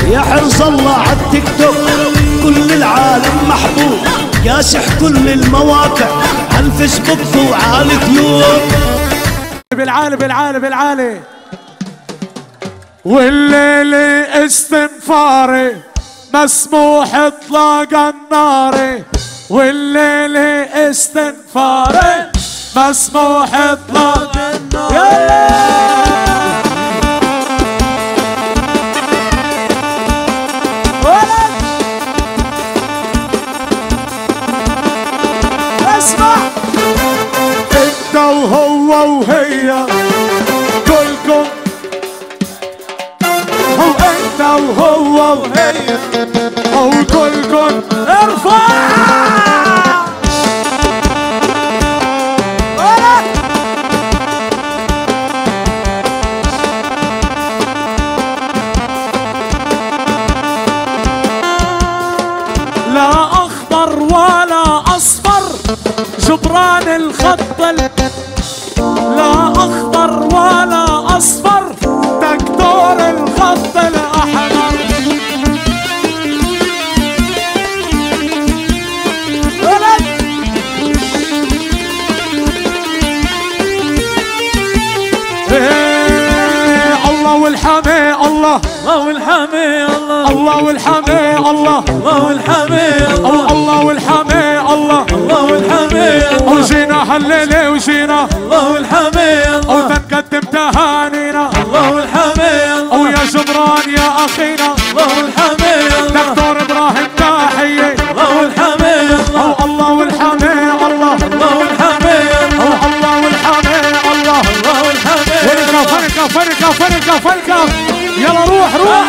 يا حرص الله عالتيك توك كل العالم محبوب، كاشح كل المواقع عالفيسبوك وعاليوتيوب. بالعالي بالعالي بالعالي. والليل استنفاري مسموح اطلاق النار، والليل استنفاري مسموح اطلاق النار. اسمع انت وهو وهي كلكم، وانت وهو وهي وكلكم ارفع. لا اخضر ولا اصفر جبران الخط، لا اخضر ولا اصفر دكتور الخط الاحمر. الله والحمي الله، الله والحمي الله، الله والحمي الله، الله والحمي الله، الله والحمي الله، الله والحمي الله. وجينا هالليلة وجينا الله والحمي الله، وتنقدم تهانينا الله والحمي الله. ويا جبران يا أخينا الله والحمي الله، دكتور إبراهيم تحية الله والحمي الله، الله والحمي الله، الله والحمي الله، الله والحمي الله، الله والحمي. فرقة فرقة فرقة فرقة، يلا روح روح.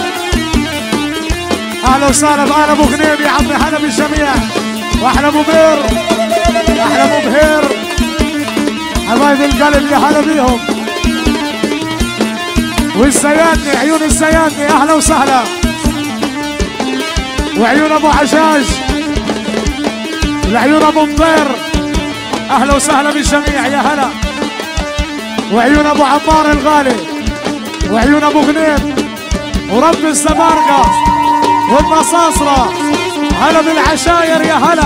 اهلا وسهلا باهلا ابو غنيم يا عمي، هلا بالجميع، واحلى ابو بير، احلى ابو بهير، حبايب القلب يا هلا بيهم. والزيادني عيون الزيادني اهلا وسهلا، وعيون ابو عجاج، العيون ابو مطير اهلا وسهلا بالجميع يا هلا، وعيون ابو عمار الغالي، وعيون ابو غنيم، ورب الزبارقه والنصاصره، هلا بالعشاير يا هلا.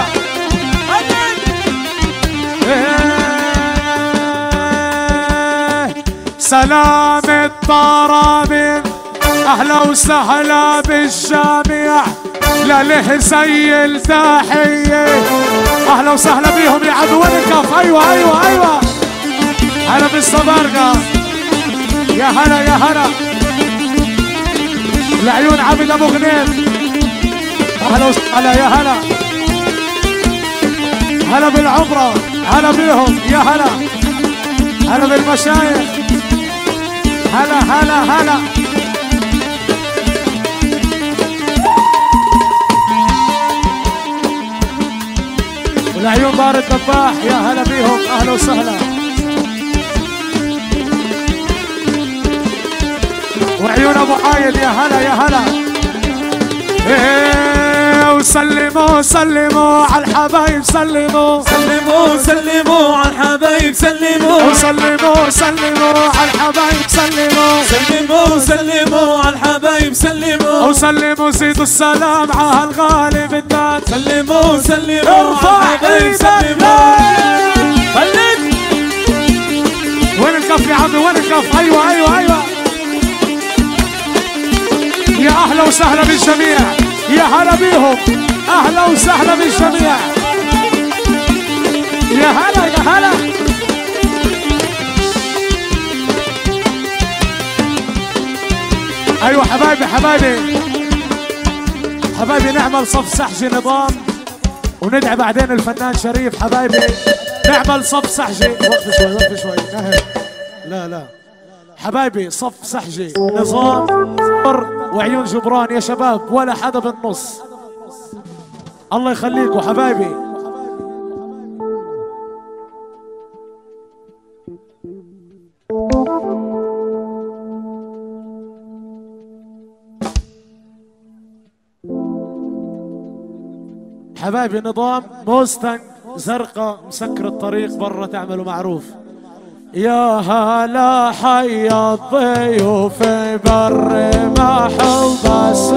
سلام الطرابين اهلا وسهلا بالجميع، لله زي التحيه اهلا وسهلا بيهم يا عدو الكف. ايوه ايوه ايوه، هلا بالصبارقة يا هلا يا هلا، العيون عبد ابو غنيم اهلا وسهلا يا هلا، هلا بالعمرة هلا بيهم يا هلا، هلا بالمشايخ هلا هلا هلا. والعيون بار الدباح يا هلا بيهم اهلا وسهلا، وعيون ابو عايد يا هلا يا هلا. وسلموا سلموا على الحبايب، سلموا سلموا سلموا على الحبايب، سلموا وسلموا سلموا على الحبايب، سلموا سلموا سلموا على الحبايب، سلموا وسلموا زيدوا السلام على الغالي بالذات، سلموا سلموا ارفع على الحبايب، ايدك. سلموا خليك. وين الكف يا عمي وين الكف؟ ايوه ايوه ايوه، يا اهلا وسهلا بالجميع يا هلا بيهم، اهلا وسهلا بالجميع يا هلا يا هلا. ايوه حبايبي حبايبي حبايبي، نعمل صف سحجي نظام وندعي بعدين الفنان شريف. حبايبي نعمل صف سحجي، وقف شوي وقف شوي، لا لا حبايبي، صف سحجي نظام وعيون جبران يا شباب، ولا حدا بالنص. الله يخليكم حبايبي. حبايبي نظام موستنج زرقاء مسكر الطريق برا، تعملوا معروف. يا هلا حيا الضيوف بر محب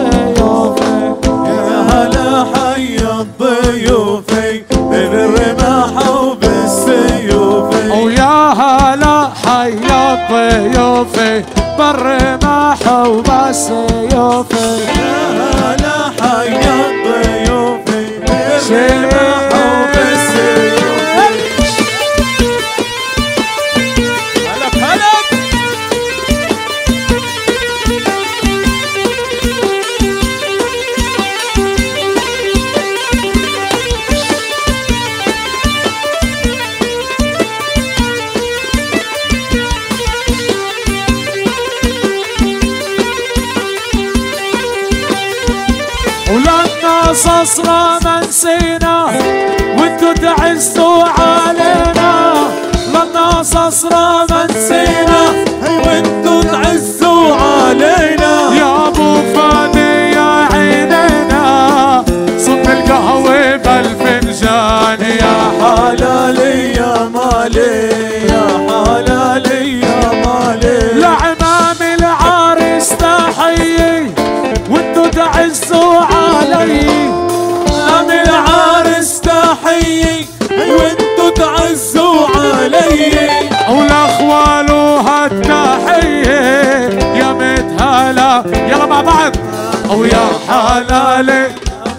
ولنا صصرة ما نسينا وانتو تعزوا علينا. لنا صصرة ما نسينا وانتو تعزوا علينا. يا ابو فادي يا عينينا صب القهوة بالفنجان. يا حلالي يا مالي يا حلالي يا مالي. لعمام العرس تحيي وانتو تعزوا علي. عم العرس تحيي وانتو تعزوا علي. والاخوال وهالتحية يا متهلا يلا مع بعض ويا حلالي.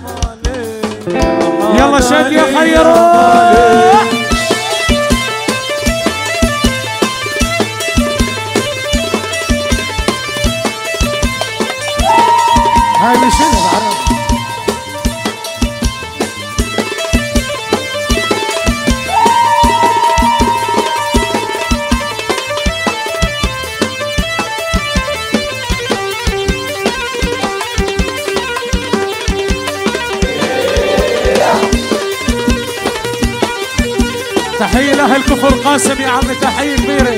يلا شد يا خيروا. هاي مشينا بعرف. تحية لأهل كفر قاسم يا عمي، تحية كبيرة.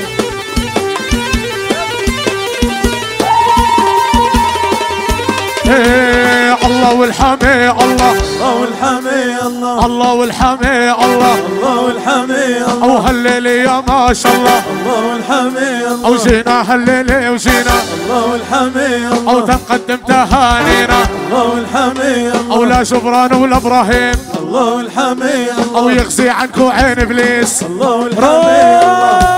إيه الله والحمي الله. الله والحمي الله. الله والحمي الله. الله والحمي الله. او هالليلة يا ما شاء الله. الله والحمي الله. او جينا هالليلة وجينا. الله والحمي الله. او تنقدم تهانينا. الله والحمي الله. او لا جبران ولا ابراهيم. الله والحمي الله. او يخزي عنكو عين ابليس. الله والحمي الله.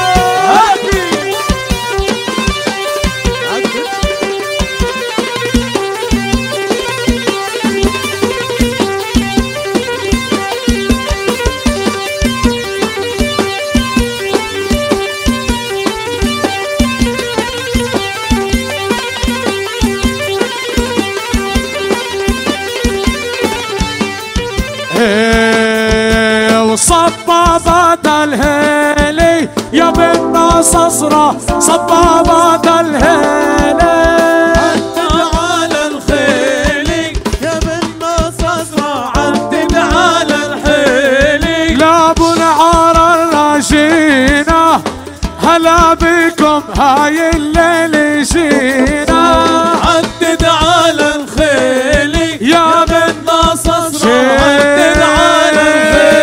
وصبابات الهيلي يا بنت صصرة. صبابات الهيلي عدد على الخيلي يا بنت صصرة. عدد على الخيلي. لا ابو العار الرجينا هلا بكم هاي الليل جينا. عدد على الخيلي يا بنت صصرة. عدد على الخيلي.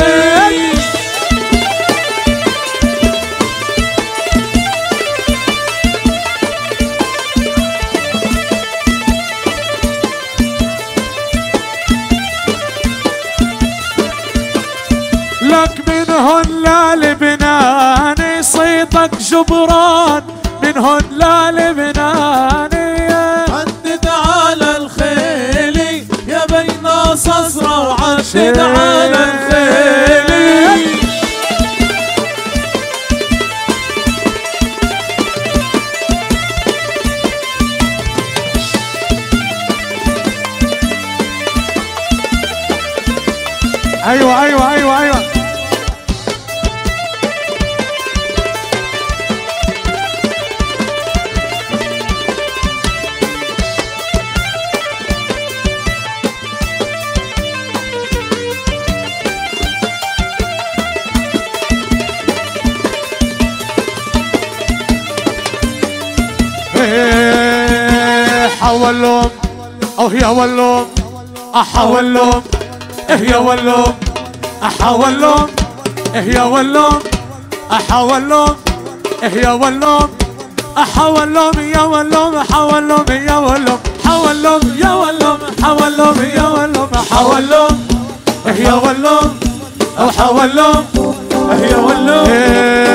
لك منهن للبناني صيتك جبران. منهن للبناني عدد على الخيلي يا بين صصرة. وعدد على الخيلي. ايوه ايوه ايوه ايوه. حولهم او يا ولهم احولهم. إيه يا ولهم احولهم. إيه يا ولهم احولهم. إيه يا ولهم احولهم. يا ولهم احولهم. يا ولهم حولهم. يا ولهم حولهم. يا ولهم احولهم. إيه يا ولهم او حولهم. يا ولهم